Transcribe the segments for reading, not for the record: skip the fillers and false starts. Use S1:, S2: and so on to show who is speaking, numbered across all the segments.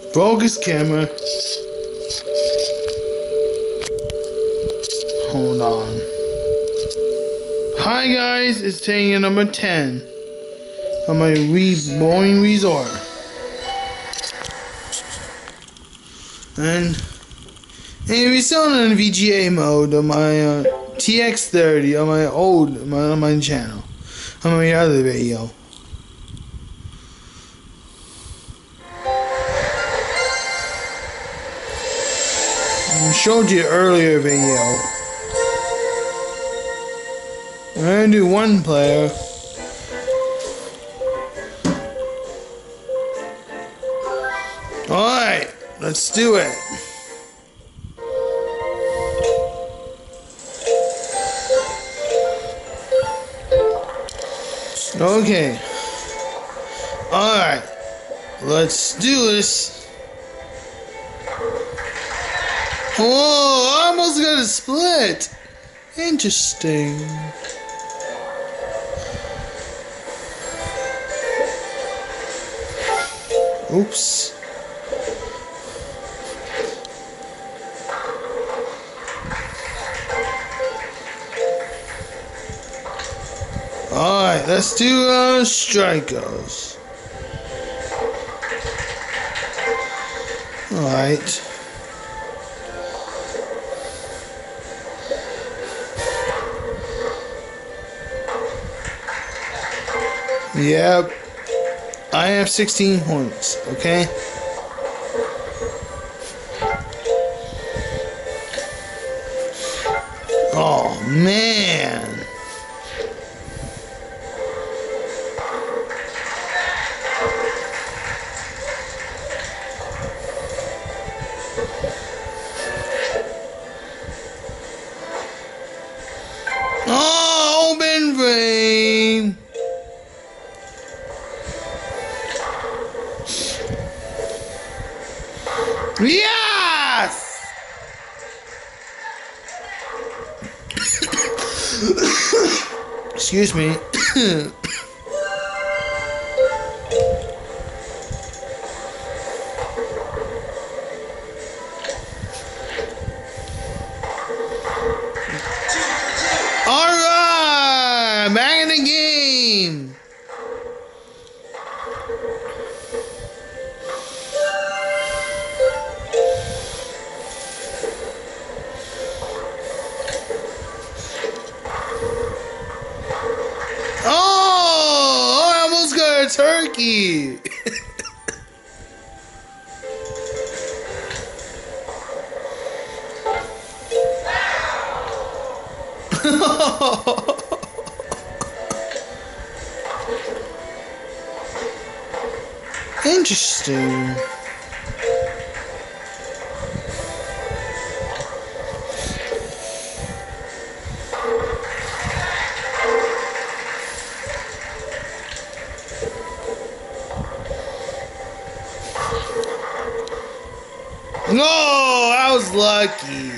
S1: Focus camera. Hold on. Hi guys, it's Tanya number 10 on my Boring Resort. And we're still in VGA mode on my TX30 on my channel, on my other video. I showed you earlier video. I'm gonna do one player. Alright, let's do it. Okay. Alright. Let's do this. Whoa, I almost got a split. Interesting. Oops. Alright, let's do strikers. Alright. Yep. I have 16 points, okay? Oh, man. Oh, open frame. Yes! Excuse me. Alright! Back in the game! Oh! I almost got a turkey! Interesting. No, I was lucky.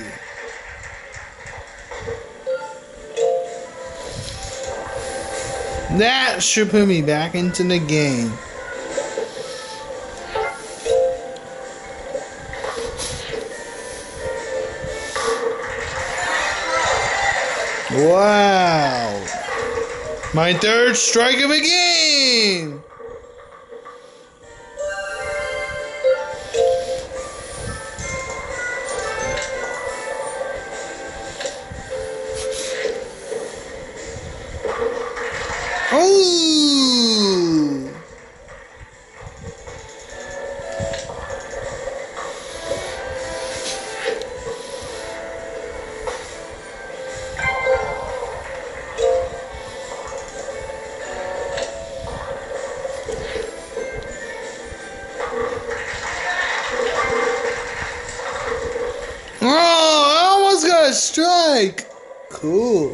S1: That should put me back into the game. Wow. My third strike of the game. Oh! Oh, I almost got a strike. Cool.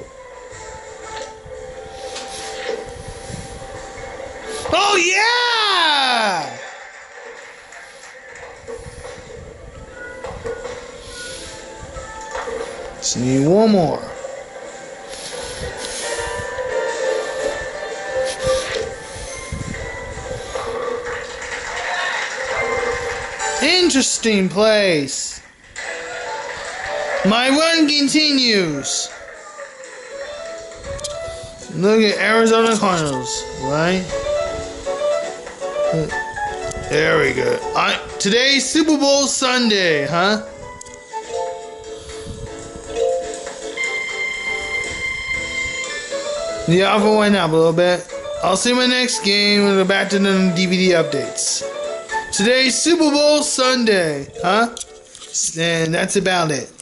S1: Oh, yeah! Just need one more. Interesting place. My run continues. Look at Arizona Cardinals, right? There we go. Today's Super Bowl Sunday, huh? The alpha went up a little bit. I'll see my next game when we're back to the DVD updates. Today's Super Bowl Sunday, huh? And that's about it.